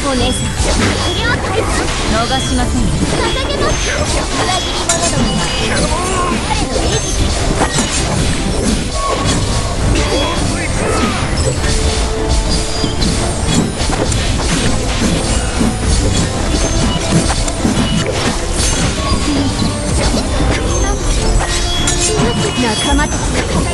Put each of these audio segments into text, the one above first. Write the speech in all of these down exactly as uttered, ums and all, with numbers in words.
お姉さん、逃しません。捧げます。裏切り者どもは彼の餌食。仲間たちの敵。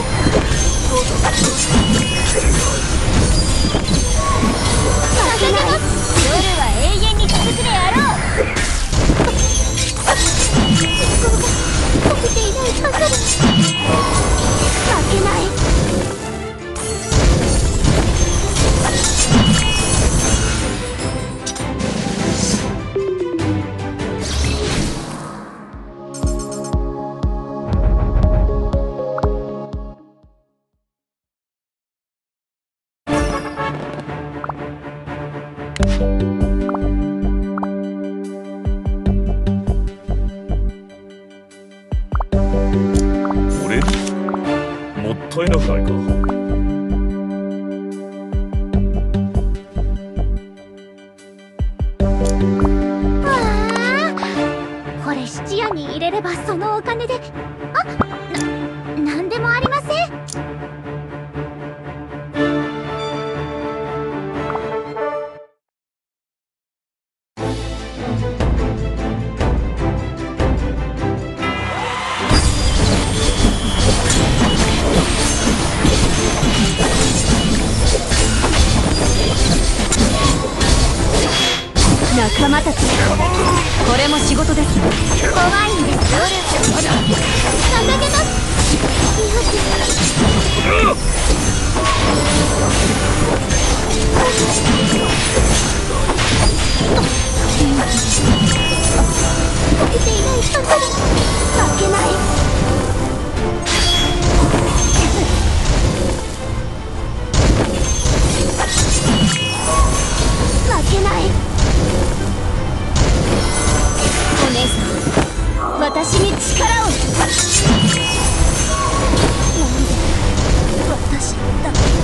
負けない。夜は永遠に続くであろう。溶けていないはずです。負けない。 俺？もったいなくないか？ わあ、これ質屋に入れればそのお金で、あ、な、なんでもありません。仲間たち、これも仕事です。怖いんです。捧げます。溶けていないはずです。負けない。負けない。お姉さん、私に力を。なんで私だけ。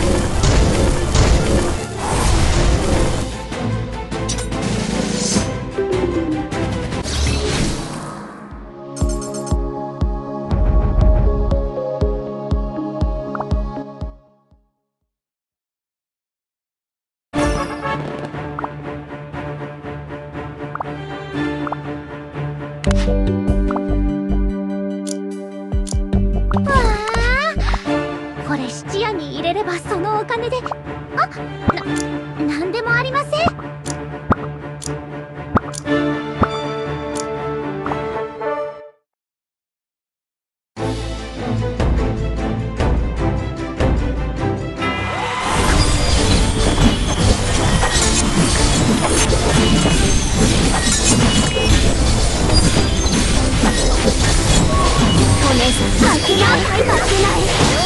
わあ、これ質屋に入れればそのお金で、あ、な、なんでもありません。お姉さん、負けない、負けない。